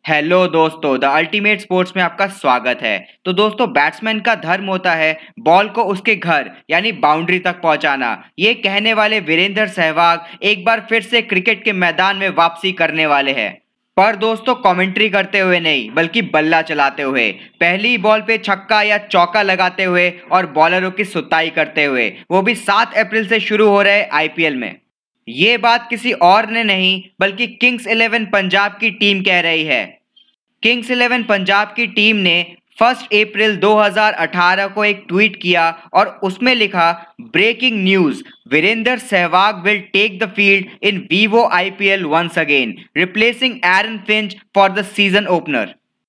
Hello दोस्तों, the ultimate sports में आपका स्वागत है। तो दोस्तों, बैट्समैन का धर्म होता है बॉल को उसके घर यानी बाउंड्री तक पहुंचाना। ये कहने वाले वीरेंद्र सहवाग एक बार फिर से क्रिकेट के मैदान में वापसी करने वाले हैं। पर दोस्तों, कमेंट्री करते हुए नहीं बल्कि बल्ला चलाते हुए, पहली बॉल पे छक्का या चौका लगाते हुए और बॉलरों की सुताई करते हुए, वो भी 7 अप्रैल से शुरू हो रहे आईपीएल में। ये बात किसी और ने नहीं बल्कि किंग्स 11 पंजाब की टीम कह रही है। किंग्स 11 पंजाब की टीम ने 1 अप्रैल 2018 को एक ट्वीट किया और उसमें लिखा, breaking news, Virender Sehwag will take the field in Vivo IPL once again, replacing Aaron Finch for the season opener.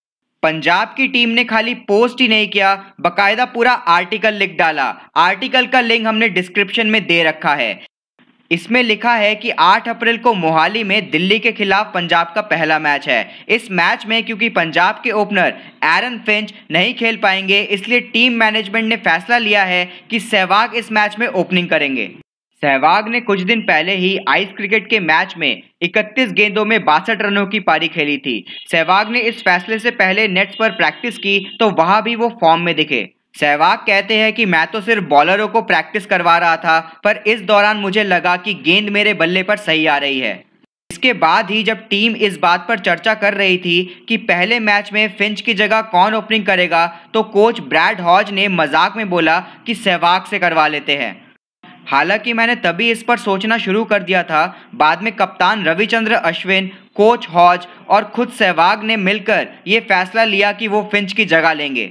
Punjab की टीम ने खाली पोस्ट ही नहीं किया, बकायदा पूरा आर्टिकल लिख डाला। आर्टिकल का लिंक हमने डिस्क्रिप्शन में दे रखा है। इसमें लिखा है कि 8 अप्रैल को मोहाली में दिल्ली के खिलाफ पंजाब का पहला मैच है। इस मैच में क्योंकि पंजाब के ओपनर एरन फिंच नहीं खेल पाएंगे, इसलिए टीम मैनेजमेंट ने फैसला लिया है कि सहवाग इस मैच में ओपनिंग करेंगे। सहवाग ने कुछ दिन पहले ही आइस क्रिकेट के मैच में 31 गेंदों में 62 रनों की पारी खेली थी। सहवाग ने इस फैसले से पहले नेट्स पर प्रैक्टिस की तो वहां भी वो फॉर्म में दिखे। सहवाग कहते हैं कि मैं तो सिर्फ बॉलरों को प्रैक्टिस करवा रहा था, पर इस दौरान मुझे लगा कि गेंद मेरे बल्ले पर सही आ रही है। इसके बाद ही जब टीम इस बात पर चर्चा कर रही थी कि पहले मैच में फिंच की जगह कौन ओपनिंग करेगा, तो कोच ब्रैड हॉज ने मजाक में बोला कि सहवाग से करवा लेते हैं। हालांकि मैंने तभी इस पर सोचना शुरू कर दिया था। बाद में कप्तान रविचंद्र अश्विन, कोच हॉज और खुद सहवाग ने मिलकर ये फैसला लिया कि वो फिंच की जगह लेंगे।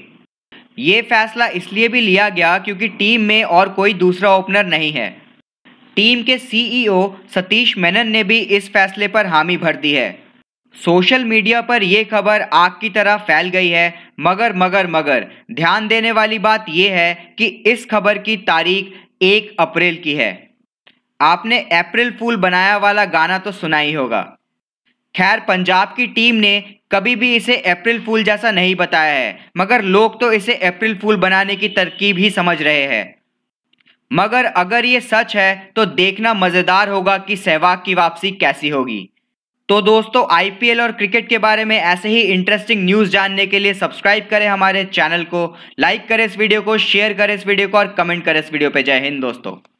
ये फैसला इसलिए भी लिया गया क्योंकि टीम में और कोई दूसरा ओपनर नहीं है। टीम के सीईओ सतीश मेनन ने भी इस फैसले पर हामी भर दी है। सोशल मीडिया पर यह खबर आग की तरह फैल गई है, मगर ध्यान देने वाली बात यह है कि इस खबर की तारीख 1 अप्रैल की है। आपने अप्रैल फूल बनाया वाला गाना तो सुना ही होगा। खैर, पंजाब की टीम ने कभी भी इसे अप्रैल फूल जैसा नहीं बताया है, मगर लोग तो इसे अप्रैल फूल बनाने की तरकीब ही समझ रहे हैं। मगर अगर ये सच है तो देखना मज़ेदार होगा कि सहवाग की वापसी कैसी होगी। तो दोस्तों, आईपीएल और क्रिकेट के बारे में ऐसे ही इंटरेस्टिंग न्यूज़ जानने के लिए सब्सक्राइब करें हमारे चैनल को, लाइक करें इस वीडियो को, शेयर करें इस वीडियो को और कमेंट करें इस वीडियो पे। जय हिंद दोस्तों।